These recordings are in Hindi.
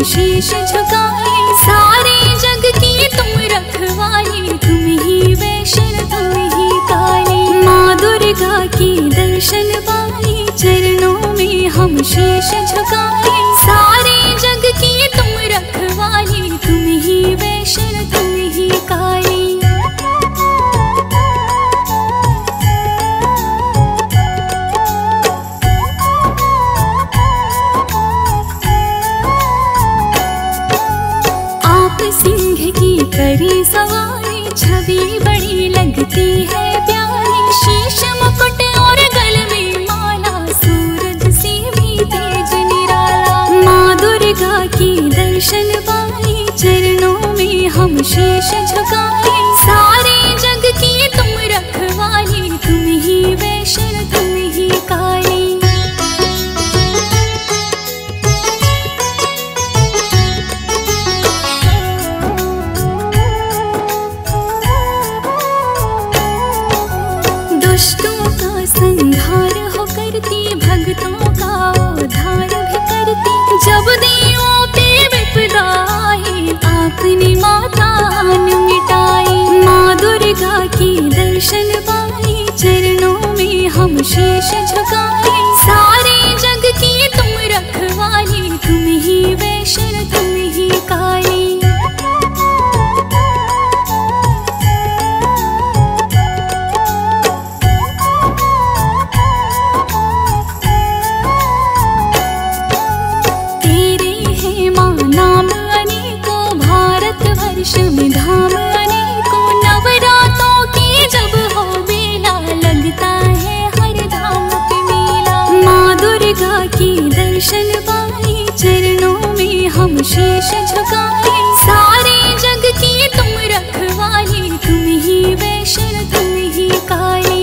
हम शीश झुकाए, सारे जग की तुम रखवाली, तुम ही वैष्णव तुम ही काली। माँ दुर्गा की दर्शन पाए, चरणों में हम शीश झुकाए, सारे जग की तुम रखवाली, तुम ही वैष्णव तुम ही काली। सिंह की करी सवारी, छवि बड़ी लगती है प्यारी, शीश मुकुट और गल में माला, सूरज से भी तेज निराला। माँ दुर्गा की दर्शन पाए, चरणों में हम शीश झुकाए, सारे जग की तुम रखवाली, तुम ही वैष्णव तुम ही काली। दुष्टों का संहार हो करती, भक्तों का उद्धार भी करती, जब देवों पे विपदा आई, आपने मातान मिटाई। माँ दुर्गा की दर्शन पाए, चरणों में हम शीश झुकाए, सारे जग की तुम रखवाली, तुम ही वैष्णव तुम ही काली। वर्ष में धाम अनेकों, नवरातों की जब हो बेला, लगता है हर धाम पे मेला। माँ दुर्गा की दर्शन पाए, चरणों में हम शीश झुकाए, सारे जग की तुम रखवाली, तुम ही वैष्णव तुम ही काली।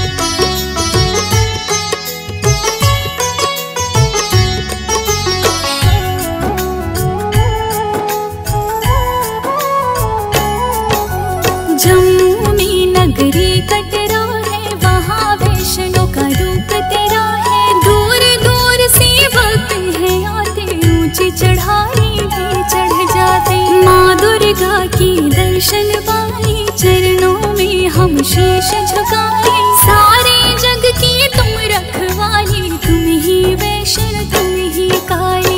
जम्मू में नगरी कटरा है, वहाँ वैष्णो का रूप तेरा है, दूर दूर से भक्त हैं आते, ऊंची चढ़ाई भी चढ़ जाते। माँ दुर्गा की दर्शन पाए, चरणों में हम शीश झुकाए, सारे जग की तुम रखवाली, तुम ही वैष्णव तुम ही काली।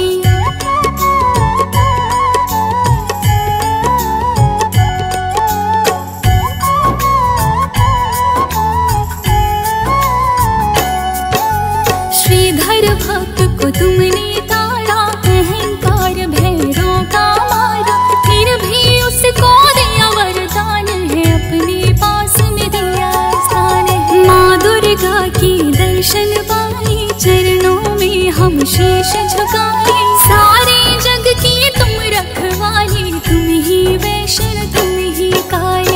श्रीधर भक्त को तुमने तारा, अहंकार भैरों का मारा, फिर भी उसको दिया वरदान है, अपने पास में दिया स्थान है। माँ दुर्गा की दर्शन पाए, चरणों में हम शीश झुकाए, सारे जग की तुम रखवाली, तुम ही वैष्णव तुम ही काली।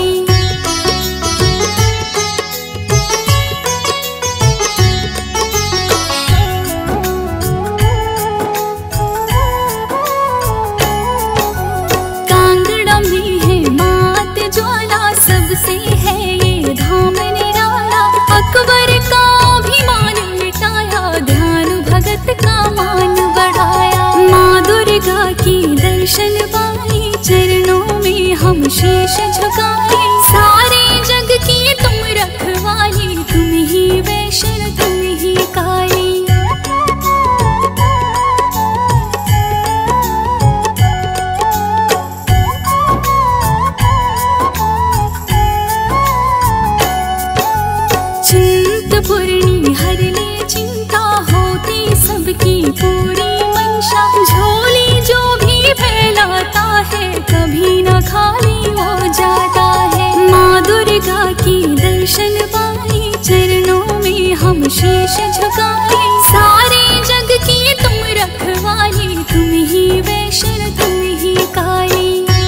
सबसे है ये धाम निराला, अकबर का अभिमान मिटाया, ध्यान भगत का मान बढ़ाया। माँ दुर्गा की दर्शन पाए, चरणों में हम शीश झुकाए, सारे जग की तुम रखवाली, तुम ही वैष्णव तुम ही काली। चिंतपूर्णी हर ले चिंता, होती सबकी पूरी मंशा, झोली जो भी फैलाता है, कभी न खाली हो जाता है। माँ दुर्गा की दर्शन पाए, चरणों में हम शीश झुकाए, सारे जग की तुम रखवाली, तुम ही वैष्णव तुम ही काली।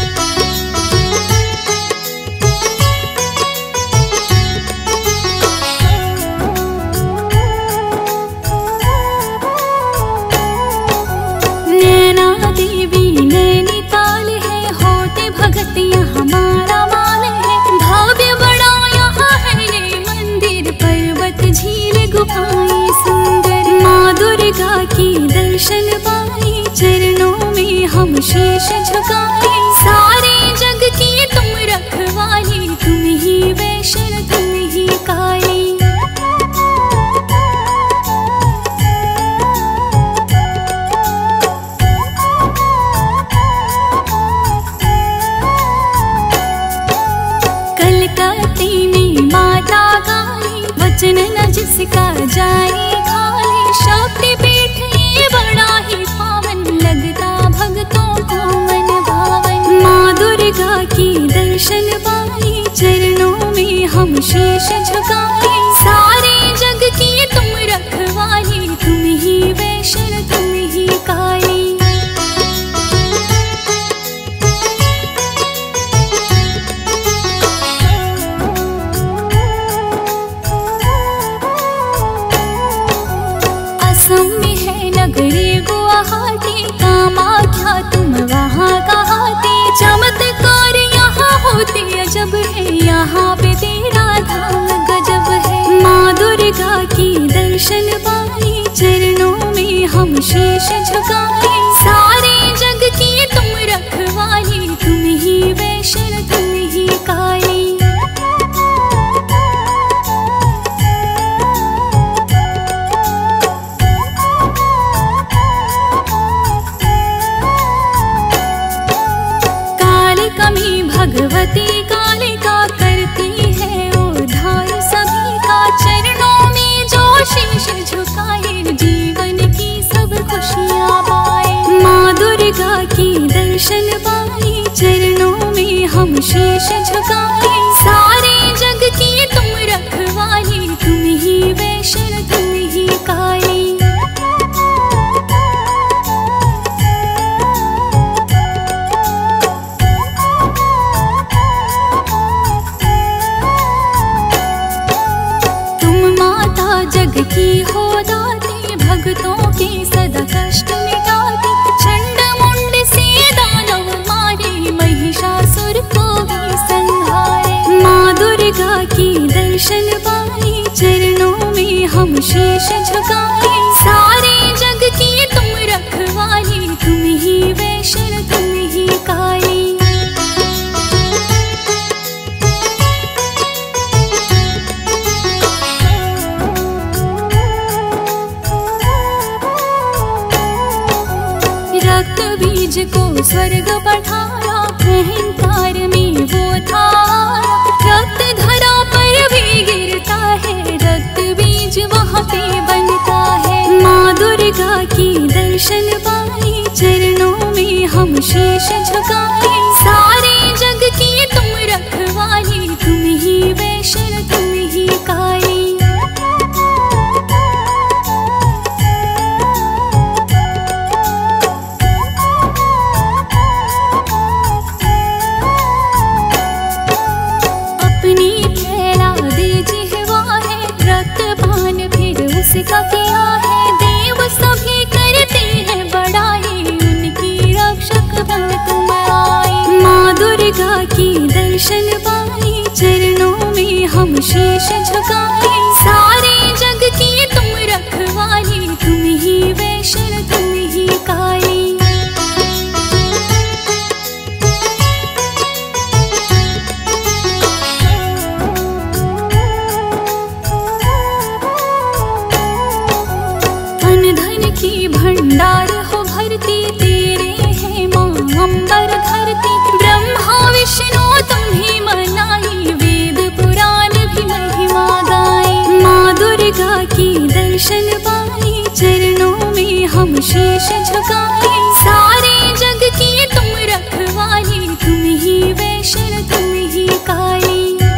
देवी नैनीताल है, होते भगत यहाँ मारा माल है, भव्य बड़ा यहाँ है ये मंदिर, पर्वत झील गुफाएं सुंदर। माँ दुर्गा की दर्शन पाए, चरणों में हम शीश झुकाए। सारे जग की तुम रखवाली, तुम ही वैष्णो तुम ही काली। कलकत्ते में माता काली, वचन न जिसका जाए खाली। शक्तिपीठ ये बड़ा ही पावन, लगता भक्तों को मन भावन। माँ दुर्गा की दर्शन पाए, चरणों में हम शीश झुकाए। सारे जग की तुम रखवाली, तुम ही वैष्णो तुम ही काली। असम में है नगरी गुवाहाटी, कामाख्या तुम वहाँ कहाती। चमत्कार यहाँ होते अजब है, यहाँ पे तेरा धाम गजब है। माँ दुर्गा की दर्शन पाए, चरणों में हम शीश झुकाए। सारे जग की तुम रखवाली, तुम ही वैष्णो तुम ही काली। भगवती कालिका करती है उद्धार सभी का। चरणों में जो शीश झुकाए, जीवन की सब खुशियाँ पाए। माँ दुर्गा की दर्शन पाए, चरणों में हम शीश झुकाए। सारे जग की तुम रखवाली, तुम ही वैष्णो तुम ही काली। जग की हो दाती, भक्तों के सदा कष्ट मिटाती। चंड मुंड से दानव मारे, महिषासुर को भी संहारे। माँ दुर्गा की दर्शन पाए, चरणों में हम शीश झुकाए। सारे जग की तुम रखवाली, तुम ही वैष्णो तुम ही काली। रक्त बीज को स्वर्ग पठाया, अहंकार में वो था। रक्त धरा पर भी गिरता है, रक्त बीज वहाँ पे बनता है। माँ दुर्गा की दर्शन पाए, चरणों में हम शीश झुकाए। सारे जग की तुम रखवाली, तुम ही वैष्णो तुम ही काली। उसका किया है देव, सभी करते हैं बड़ाई। उनकी रक्षक बन तुम आए। माँ दुर्गा की दर्शन पाए, चरणों में हम शीश झुकाए। सारे जग की तुम रखवाली, तुम ही वैष्णो तुम ही काली। की भंडार हो भरती, तेरे है माँ अंबर धरती। ब्रह्मा विष्णु तुम्हें मनाई, वेद पुराण भी महिमा गाए। माँ दुर्गा की दर्शन पाए, चरणों में हम शीश झुकाए। सारे जग की तुम रखवाली, तुम ही वैष्णो तुम ही काली।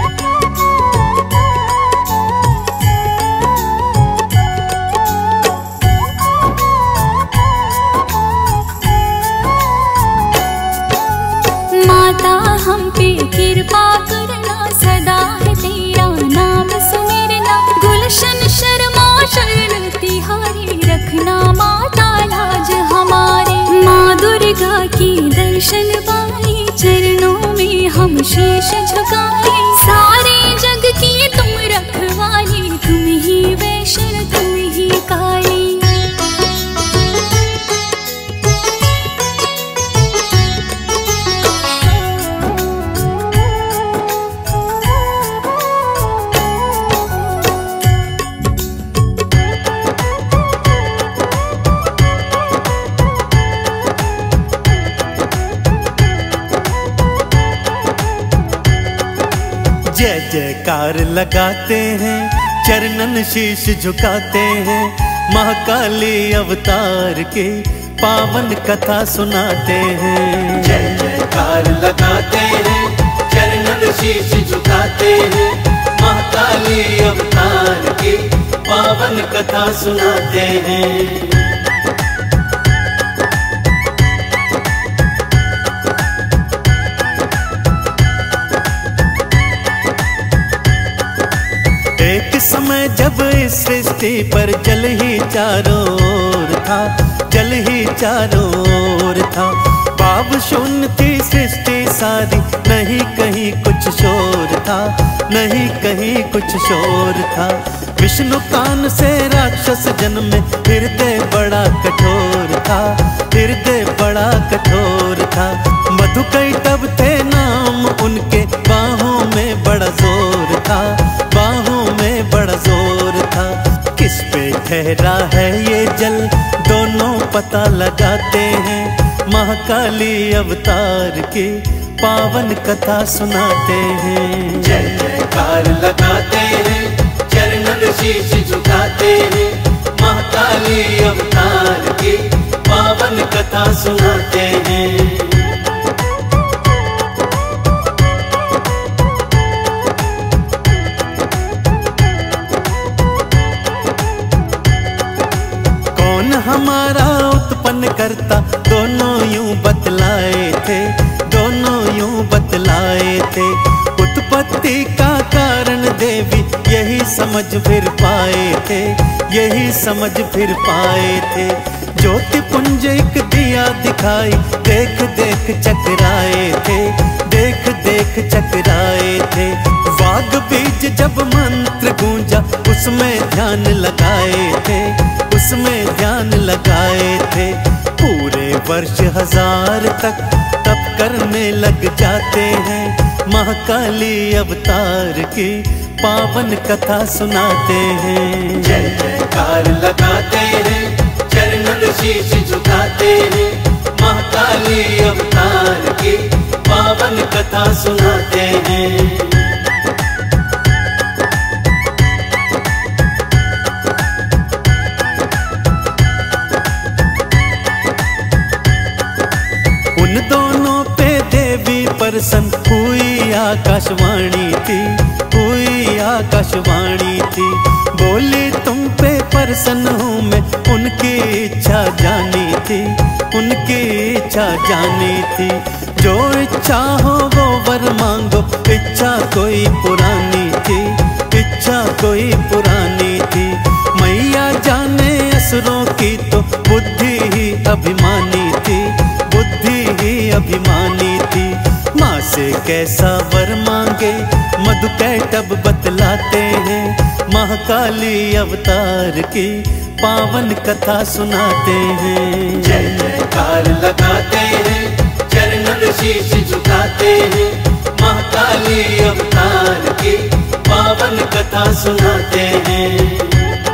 माता हम पे कृपा करना, सदा है तेरा नाम सुमिरना। गुलशन शर्मा शरण तिहारी, रखना माता लाज हमारे। माँ दुर्गा की दर्शन पाए, चरणों में हम शीश झुकाए। सारे जग की तुम रखवाली, तुम ही वैष्णो तुम ही काली। जय जयकार लगाते हैं, चरणन शीश झुकाते हैं, महाकाली अवतार के पावन कथा सुनाते हैं। जय जयकार लगाते हैं, चरणन शीश झुकाते हैं, महाकाली अवतार की पावन कथा सुनाते हैं। एक समय जब इस सृष्टि पर जल ही चारों ओर था, जल ही चारों ओर था। बाब शून्य थी सृष्टि सारी, नहीं कहीं कुछ शोर था, नहीं कहीं कुछ शोर था। विष्णु कान से राक्षस जन्मे, हृदय बड़ा कठोर था, हृदय बड़ा कठोर था। मधुकैटभ थे नाम उनके, बाहों में बड़ा जोर था, बाहों में बड़ा जोर था। किस पे ठहरा है ये जल, दोनों पता लगाते हैं, महाकाली अवतार की पावन कथा सुनाते हैं। जय जयकार लगाते हैं, चरणन शीश झुकाते हैं, महाकाली अवतार की पावन कथा सुनाते हैं। कौन हमारा उत्पन्न करता, दोनों यूं बतलाए थे, दोनों यूं बतलाए थे। उत्पत्ति का कारण देवी यही समझ फिर पाए थे, यही समझ फिर पाए थे। ज्योति पुंज एक दिया दिखाई, देख देख चकराए थे, देख देख चकराए थे। वाग बीज जब मंत्र गूंजा, उसमें ध्यान लगाए थे, उसमें ध्यान लगाए थे। पूरे वर्ष 1000 तक तप करने लग जाते हैं, महाकाली अवतार की पावन कथा सुनाते हैं। जय जयकार लगाते हैं, चरणन शीश झुकाते हैं, महाकाली अवतार की पावन कथा सुनाते हैं। उन दोनों पे देवी प्रसन्न हुई, आकाशवाणी थी, हुई आकाशवाणी थी। बोली तुम पे प्रसन्न हूँ मैं, उनकी इच्छा जानी थी, उनकी इच्छा जानी थी। जो इच्छा हो वो वर मांगो, इच्छा कोई पुरानी थी, इच्छा कोई पुरानी थी। मैया जाने असुरों की तो बुद्धि ही अभिमानी थी, बुद्धि ही अभिमानी थी। माँ से कैसा वर मांगे, मधुकैटभ बतलाते हैं, महाकाली अवतार की पावन कथा सुनाते हैं। जय जयकार लगाते हैं, चरणन शीश झुकाते हैं, महाकाली अवतार की पावन कथा सुनाते हैं।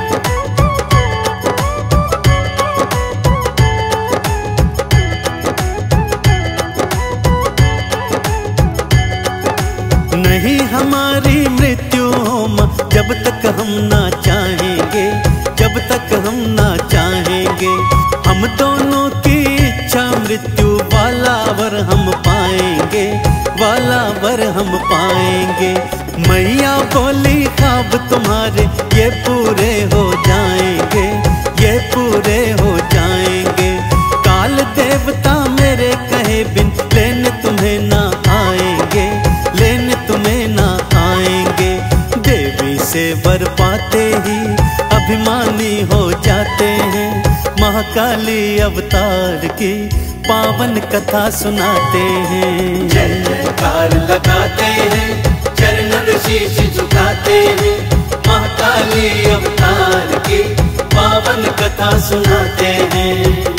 नहीं हमारी मृत्यु होम, जब तक हम ना चाहेंगे, जब तक हम ना चाहेंगे। हम दोनों की इच्छा मृत्यु वाला वर हम पाएंगे, वाला वर हम पाएंगे। मैया बोली ख्वाब तुम्हारे ये पूरे हो जाएंगे, ये पूरे हो जाएंगे। काल देवता मेरे कहे बिन लेने तुम्हें ना आएंगे, लेने तुम्हें ना आएंगे। देवी से वर पाते ही अभिमानी हो जाते हैं, महाकाली अवतार की पावन कथा सुनाते हैं। जय जयकार लगाते हैं, चरणन शीश झुकाते हैं, महाकाली अवतार की पावन कथा सुनाते हैं।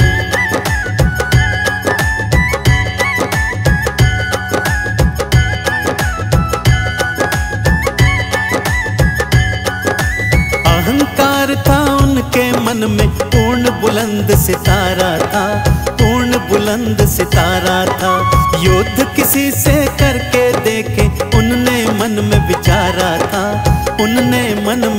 अहंकार था उनके मन में, पूर्ण बुलंद सितारा था, पूर्ण बुलंद सितारा था। युद्ध किसी से करके देखे, उनने मन में विचार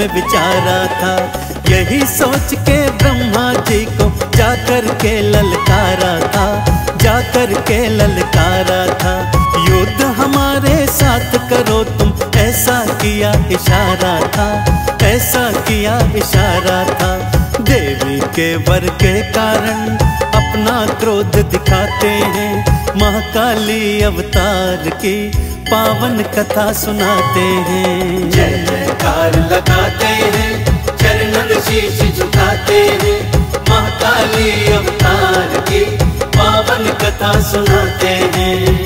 विचारा था। यही सोच के ब्रह्मा जी को जाकर के ललकारा था, जाकर के ललकारा था। युद्ध हमारे साथ करो तुम, ऐसा किया इशारा था, ऐसा किया इशारा था। देवी के वर के कारण अपना क्रोध दिखाते हैं, महाकाली अवतार की पावन कथा सुनाते हैं। जय जयकार लगाते हैं, चरणन शीश झुकाते हैं, महाकाली अवतार की पावन कथा सुनाते हैं।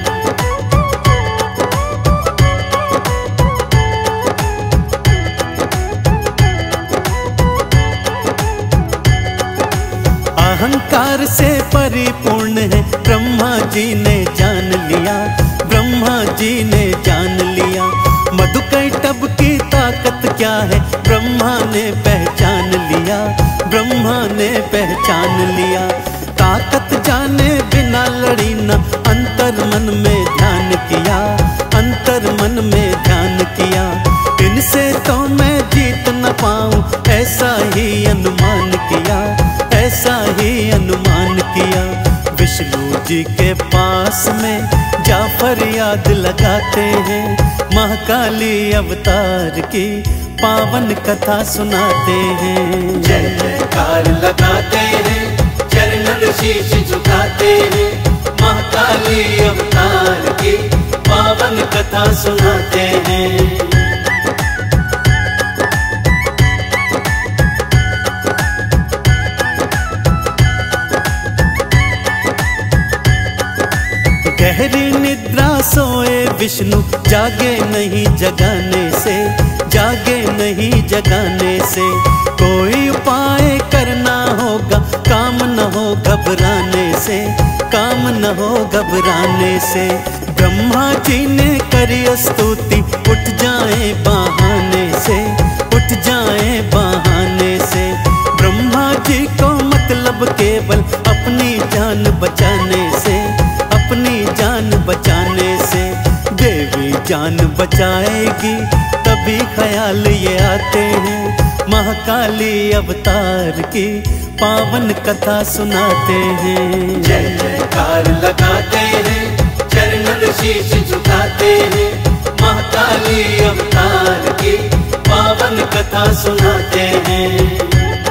अहंकार से परिपूर्ण है ब्रह्मा जी ने जान लिया, ब्रह्मा जी ने जान लिया। मधुकैटभ की ताकत क्या है ब्रह्मा ने पहचान लिया, ब्रह्मा ने पहचान लिया। ताकत जाने बिना लड़ी न, अंतर मन में ध्यान किया, अंतर मन में ध्यान किया। इनसे तो मैं जीत न पाऊं, ऐसा ही अनुमान किया, ऐसा ही अनुमान किया। विष्णु जी के पास में जाफर याद लगाते हैं, महाकाली अवतार की पावन कथा सुनाते हैं। जय जयकार लगाते हैं, चरणन शीश झुकाते हैं, महाकाली अवतार की पावन कथा सुनाते हैं। गहरी निद्रा सोए विष्णु, जागे नहीं जगाने से, जागे नहीं जगाने से। कोई उपाय करना होगा, काम न हो घबराने से, काम न हो घबराने से। ब्रह्मा जी ने करी स्तुति, उठ जाए बहाने से, उठ जाए बहाने से। ब्रह्मा जी को मतलब केवल अपनी जान बचाने से, अपनी जान बचाने से। देवी जान बचाएगी तभी ख्याल ये आते हैं, महाकाली अवतार की पावन कथा सुनाते हैं। जय जयकार लगाते हैं, चरणन शीश झुकाते हैं, महाकाली अवतार की पावन कथा सुनाते हैं।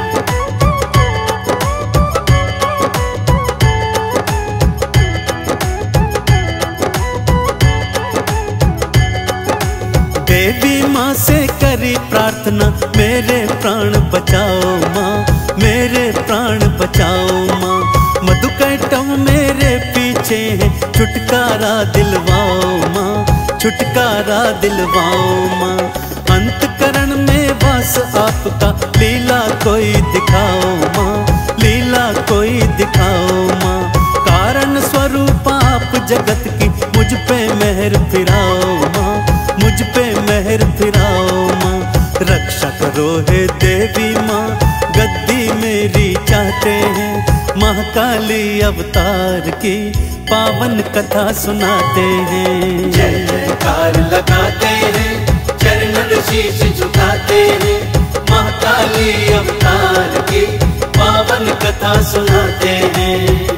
देवी माँ से करी प्रार्थना, मेरे प्राण बचाओ माँ, मेरे प्राण बचाओ माँ। मधुकैटभ मेरे पीछे है, छुटकारा दिलवाओ माँ, छुटकारा दिलवाओ माँ। अंतकरण में वास आपका, लीला कोई दिखाओ माँ, लीला कोई दिखाओ माँ। कारण स्वरूप आप जगत की, मुझ पे मेहर फिराओ माँ, मुझ पे मेहर फिराओ माँ। रक्षा करो हे देवी माँ, गद्दी मेरी चाहते हैं, महाकाली अवतार की पावन कथा सुनाते हैं। जय जयकार लगाते हैं, चरणन शीश झुकाते हैं, महाकाली अवतार की पावन कथा सुनाते हैं।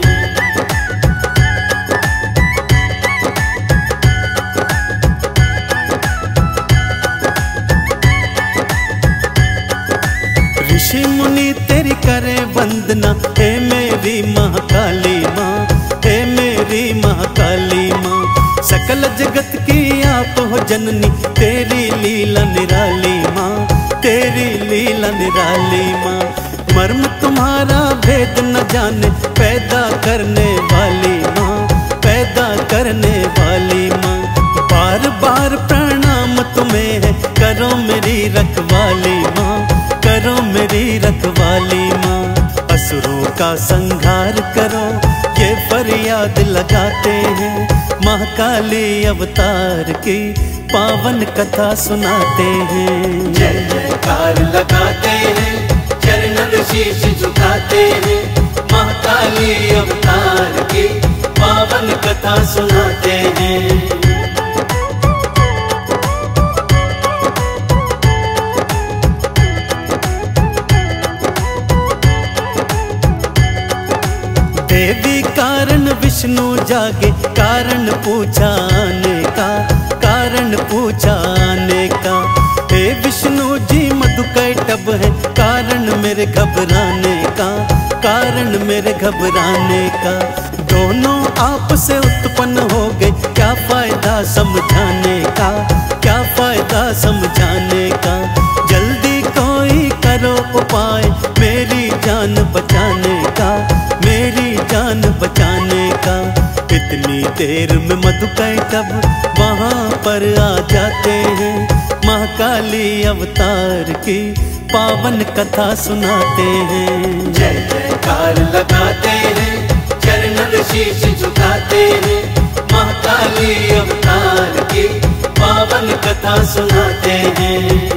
ऋषि मुनि तेरी करे वंदना, हे मेरी महाकाली माँ, हे मेरी महाकाली माँ। सकल जगत की आप हो जननी, तेरी लीला निराली माँ, तेरी लीला निराली माँ। मर्म तुम्हारा भेद न जाने, पैदा करने वाली माँ, पैदा करने वाली माँ। बार बार प्रणाम तुम्हें है, करो मेरी रखवाली माँ, करो मेरी रखवाली माँ। असुरों का संहार करो, ये फरियाद लगाते हैं, महाकाली अवतार की पावन कथा सुनाते हैं। जय जयकार लगाते हैं, चरणन शीश झुकाते हैं, महाकाली अवतार की पावन कथा सुनाते हैं। देवी कारण विष्णु जागे, कारण पूछाने का, कारण पूछाने का। हे विष्णु जी मधु कैटभ है, कारण मेरे घबराने का, कारण मेरे घबराने का। दोनों आप से उत्पन्न हो गए, क्या फायदा समझाने का, क्या फायदा समझाने का। जल्दी कोई करो उपाय मेरी जान बचाने का, मेरी जान बचाने का। इतनी देर में मधु कैटभ वहाँ पर आ जाते हैं, महाकाली अवतार की पावन कथा सुनाते हैं। जय जयकार लगाते हैं, चरणन शीश झुकाते हैं, महाकाली अवतार की पावन कथा सुनाते हैं।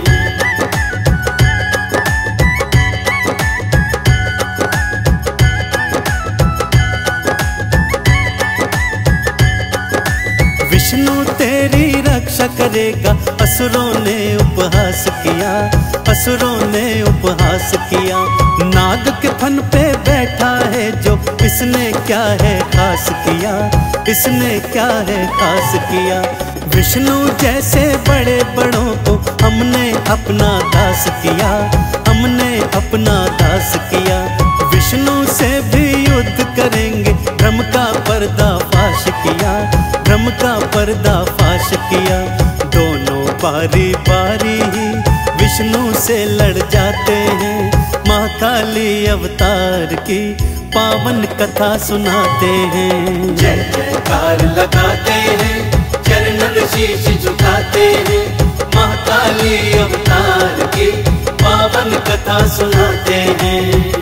विष्णु तेरी रक्षा करेगा, असुरों ने उपहास किया, असुरों ने उपहास किया। नाग के फन पे बैठा है जो, इसने क्या है खास किया, इसने क्या है खास किया। विष्णु जैसे बड़े बड़ों को हमने अपना दास किया, हमने अपना दास किया। विष्णु से भी युद्ध करेंगे, भ्रम का पर्दाफाश किया, भ्रम का पर्दाफाश किया। दोनों बारी बारी ही विष्णु से लड़ जाते हैं, महाकाली अवतार की पावन कथा सुनाते हैं। जय जयकार लगाते हैं, चरणन शीश झुकाते हैं, महाकाली अवतार की पावन कथा सुनाते हैं।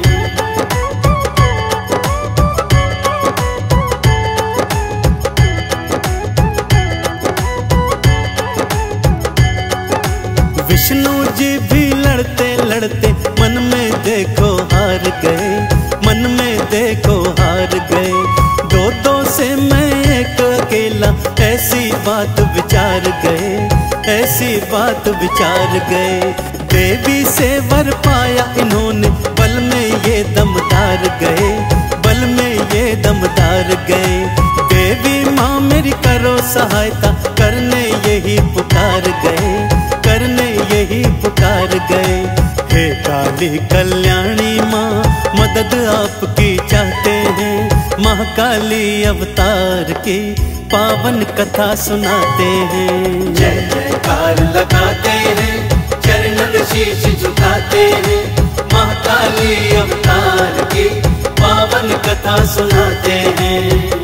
विष्णु जी भी लड़ते लड़ते मन में देखो हार गए, मन में देखो हार गए। दो दो से मैं एक अकेला, ऐसी बात विचार गए, ऐसी बात विचार गए। देवी से वर पाया इन्होंने, बल में ये दमदार गए, बल में ये दमदार गए। देवी माँ मेरी करो सहायता, करने यही पुकार गए, करने यही पुकार गए। हे काली कल्याणी माँ मदद आपकी चाहते हैं, महाकाली अवतार की पावन कथा सुनाते हैं। जय जयकार लगाते हैं, चरणन शीश झुकाते हैं, महाकाली अवतार की पावन कथा सुनाते हैं।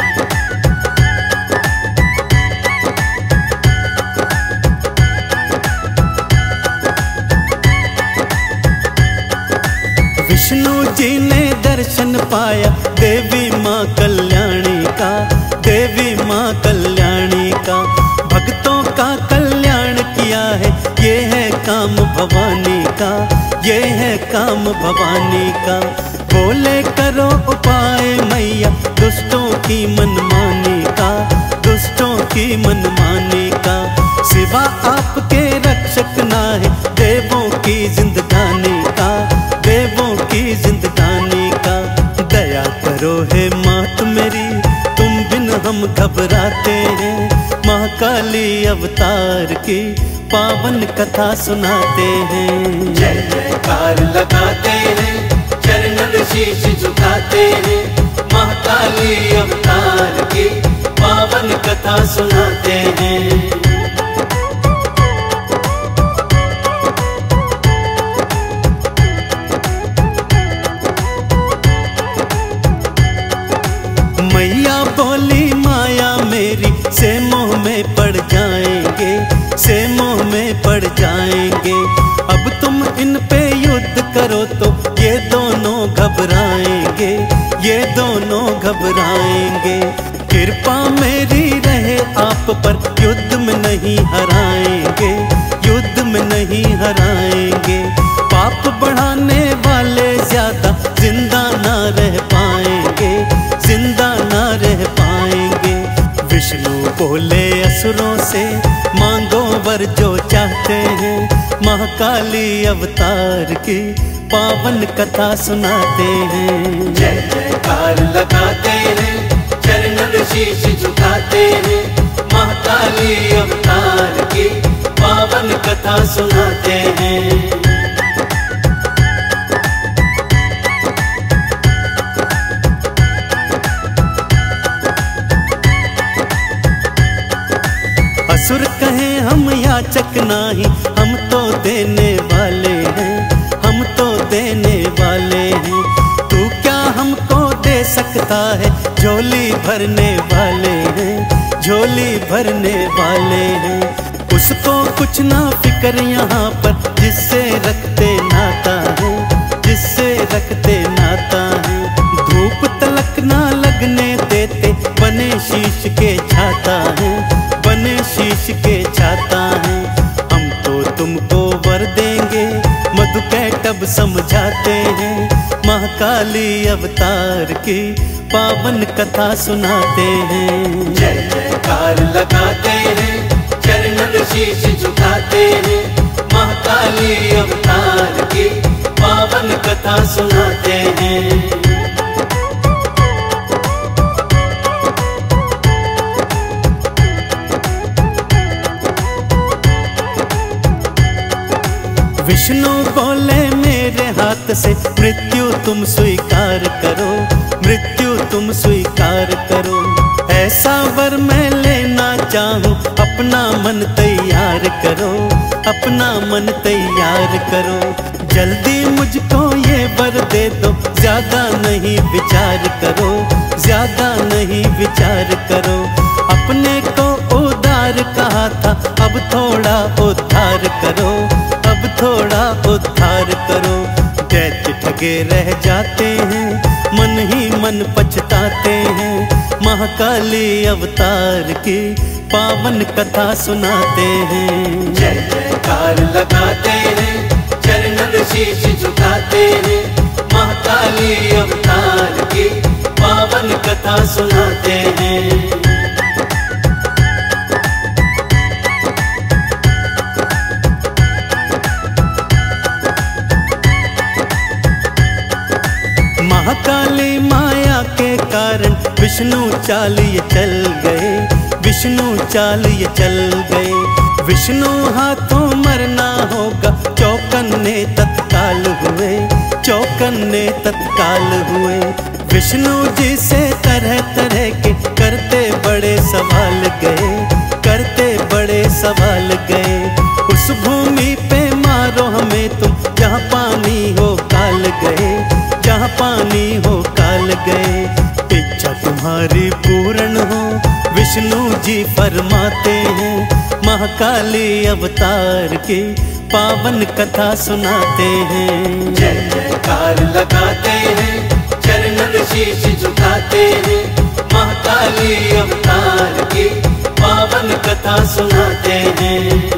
विष्णु जी ने दर्शन पाया देवी माँ कल्याणी का, देवी माँ कल्याणी का। भक्तों का कल्याण किया है, ये है काम भवानी का, ये है काम भवानी का। बोले करो उपाय मैया, दुष्टों की मनमानी का, दुष्टों की मनमानी का। सिवा आपके रक्षक ना है, देवों की जिंदगानी का, देवों की जिंदगानी का। दया करो हे मात मेरी, तुम बिन हम घबराते हैं, महाकाली अवतार की पावन कथा सुनाते हैं। जय जयकार लगाते हैं, चरणन शीश झुकाते हैं, महाकाली अवतार की पावन कथा सुनाते हैं। मैया बोली माया मेरी, से मोह में पड़ जाएंगे, से मोह में पड़ जाएंगे। अब तुम इन पे युद्ध करो तो ये दोनों घबराएंगे, ये दोनों घबराएंगे। कृपा मेरी रहे आप पर, युद्ध में नहीं हराएंगे, युद्ध में नहीं हराएंगे। पाप बढ़ाने वाले ज्यादा जिंदा ना रह पाएंगे, जिंदा ना रह पाएंगे। विष्णु बोले असुरों से, मांगो वर जो चाहते हैं, महाकाली अवतार की पावन कथा सुनाते हैं। जय जयकार लगाते हैं, चरणन शीश झुकाते हैं, महाकाली अवतार की पावन कथा सुनाते हैं। असुर कहें हम याचक नाही, हम तो देने वाले हैं, हम तो देने वाले हैं। तू क्या हमको दे सकता है, झोली भरने वाले हैं, झोली भरने वाले हैं। उसको कुछ ना फिक्र यहाँ पर, जिससे रखते नाता है, जिससे रखते नाता है। धूप तलक ना लगने देते, बने शीश के छाता है, बने शीश के छाता है। हम तो तुमको वर देंगे, मधुकैटभ समझाते हैं। महाकाली अवतार की पावन कथा सुनाते हैं। जय जयकार लगाते हैं, चरणन शीश झुकाते हैं, महाकाली अवतार की पावन कथा सुनाते हैं। विष्णु बोले मेरे हाथ से, मृत्यु तुम स्वीकार करो, मृत्यु तुम स्वीकार करो। ऐसा वर मैं लेना चाहूँ, अपना मन तैयार करो, अपना मन तैयार करो। जल्दी मुझको ये वर दे दो, ज्यादा नहीं विचार करो, ज्यादा नहीं विचार करो। अपने को उदार कहा था, अब थोड़ा उद्धार करो, अब थोड़ा उद्धार करो। दैत्य ठगे रह जाते हैं, मन ही मन पछताते हैं। महाकाली अवतार की पावन कथा सुनाते हैं। जय जयकार लगाते हैं, चरणन शीश झुकाते हैं, महाकाली अवतार की पावन कथा सुनाते हैं। महाकाली माया के कारण विष्णु चाल ये चल गए, विष्णु चाल ये चल गए। विष्णु हाथों मरना होगा, चौकन्ने तत्काल हुए, चौकन्ने तत्काल हुए। विष्णु जी से तरह तरह के करते बड़े सवाल गए, करते बड़े सवाल गए। उस भूमि पे मारो हमें तुम, जहाँ पानी हो काल गए, जहाँ पानी हो काल गए। इच्छा तुम्हारी पूर्ण हो, विष्णु जी फरमाते हैं। महाकाली अवतार की पावन कथा सुनाते हैं। जय जयकार लगाते हैं, चरणन शीश झुकाते हैं, महाकाली अवतार की पावन कथा सुनाते हैं।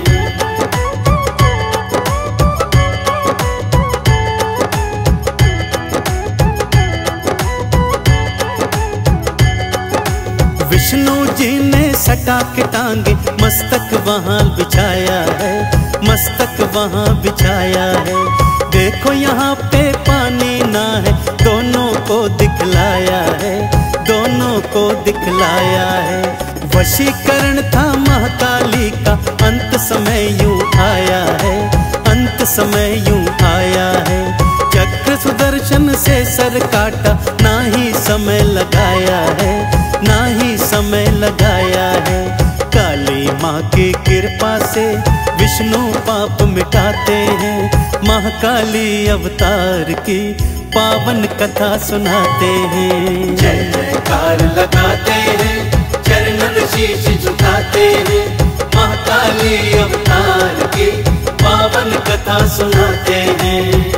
विष्णु जी ने सटा के टांगे, मस्तक वहाँ बिछाया है, मस्तक वहाँ बिछाया है। देखो यहाँ पे पानी ना है, दोनों को दिखलाया है, दोनों को दिखलाया है। वशीकरण था महाकाली का, अंत समय यूं आया है, अंत समय यूं आया है। चक्र सुदर्शन से सर काटा, ना ही समय लगाया है, ना ही समय लगाया है। काली माँ की कृपा से विष्णु पाप मिटाते हैं। महाकाली अवतार की पावन कथा सुनाते हैं। जय जयकार लगाते हैं, चरणन शीश झुकाते हैं, महाकाली अवतार की पावन कथा सुनाते हैं।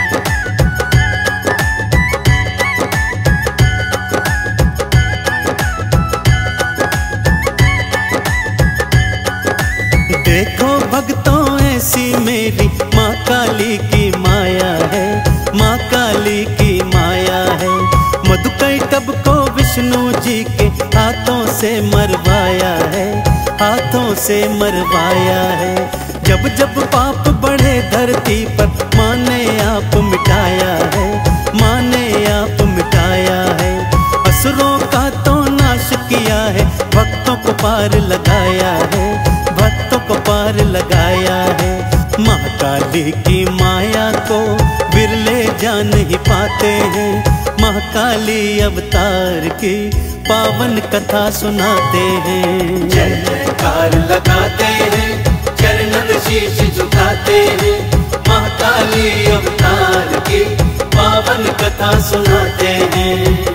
देखो भक्तों ऐसी मेरी माँ काली की माया है, माँ काली की माया है। मधुकैटभ को विष्णु जी के हाथों से मरवाया है, हाथों से मरवाया है। जब जब पाप बढ़ धरती पर माँ ने आप मिटाया है, माँ ने आप मिटाया है। असुरों का तो नाश किया है, भक्तों को पार लगाया है, भक्तों को पार लगाया है। महाकाली की माया को बिरले जान ही पाते हैं, महाकाली अवतार की पावन कथा सुनाते हैं। जय जयकार लगाते हैं, चरणन शीश झुकाते हैं, महाकाली अवतार की पावन कथा सुनाते हैं।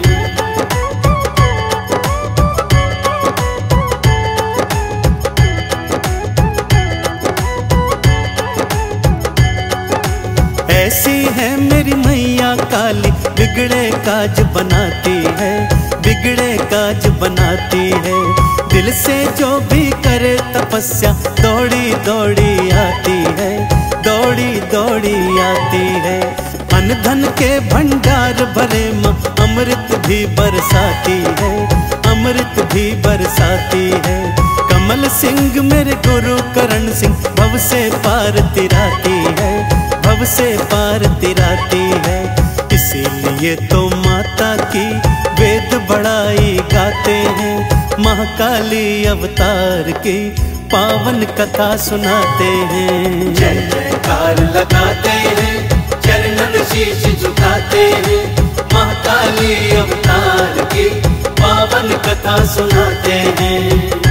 ऐसी है मेरी मैया काली, बिगड़े काज बनाती है, बिगड़े काज बनाती है। दिल से जो भी करे तपस्या दौड़ी दौड़ी आती है, दौड़ी दौड़ी आती है। अन्न धन के भंडार भरे माँ अमृत भी बरसाती है, अमृत भी बरसाती है। कमल सिंह मेरे गुरु करण सिंह भव से पार तिराती है, भव से पार तिराती है। इसीलिए तो माता की वेद बड़ाई गाते हैं, महाकाली अवतार की पावन कथा सुनाते हैं। जय जयकार लगाते हैं, चरणन शीश झुकाते हैं, महाकाली अवतार की पावन कथा सुनाते हैं।